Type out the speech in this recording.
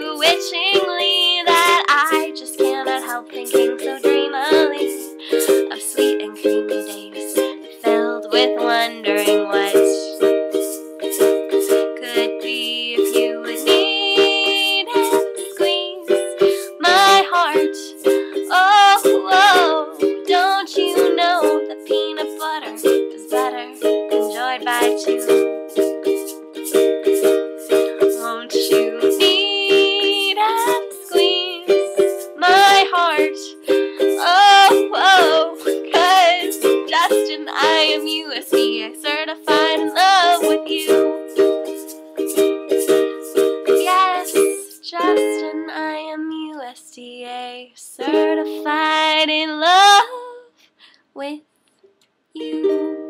bewitchingly that I just cannot help thinking so dreamily of sweet and creamy days filled with wondering what could be if you would knead and squeeze my heart. Oh, oh, don't you know that peanut butter is better enjoyed by two? Won't you knead and squeeze my heart? Oh, oh, 'cause Justin, I am USDA certified in love with you. Yes, Justin, I am USDA certified in love with you.